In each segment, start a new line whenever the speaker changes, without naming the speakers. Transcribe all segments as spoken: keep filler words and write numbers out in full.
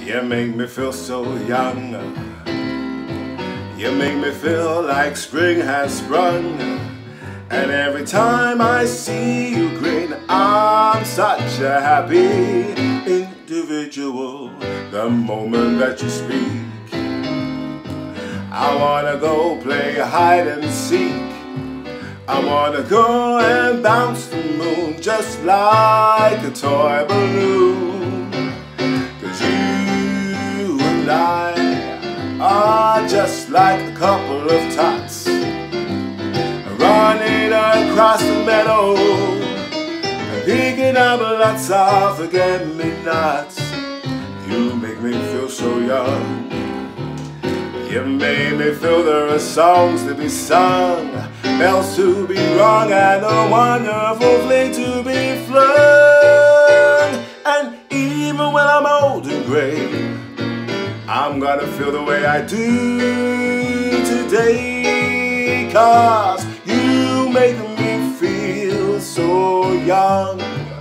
You make me feel so young. You make me feel like spring has sprung. And every time I see you grin, I'm such a happy individual. The moment that you speak, I wanna go play hide and seek. I wanna go and bounce the moon just like a toy balloon. 'Cause you and I are just like a couple of tots running across the meadow and picking up lots of forget-me-nots. You make me feel so young. You made me feel there are songs to be sung, bells to be rung, and a wonderful fling to be flung. And even when I'm old and grey, I'm gonna feel the way I do today. 'Cause you make me feel so young.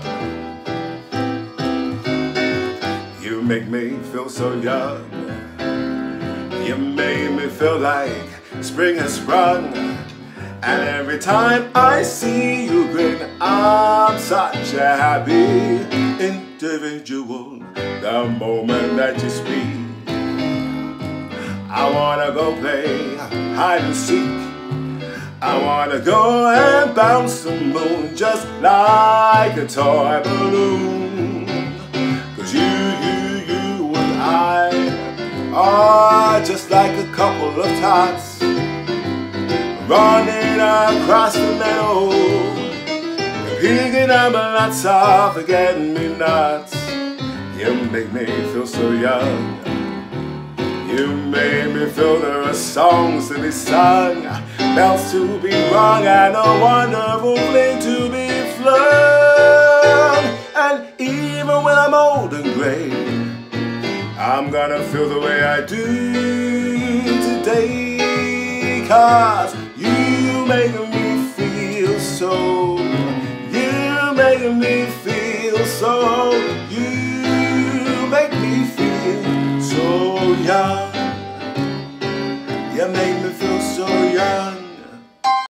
You make me feel so young. You made me feel like spring has sprung. And every time I see you grin, I'm such a happy individual. The moment that you speak, I wanna go play hide and seek. I wanna go and bounce the moon just like a toy balloon. 'Cause you, you, you and I are just like a couple of tots running across the meadow, picking up lots of forget-me-nots. You make me feel so young. You made me feel there are songs to be sung, bells to be rung, and a wonderful fling to be flung. And even when I'm old and grey, I'm gonna feel the way I do today. 'Cause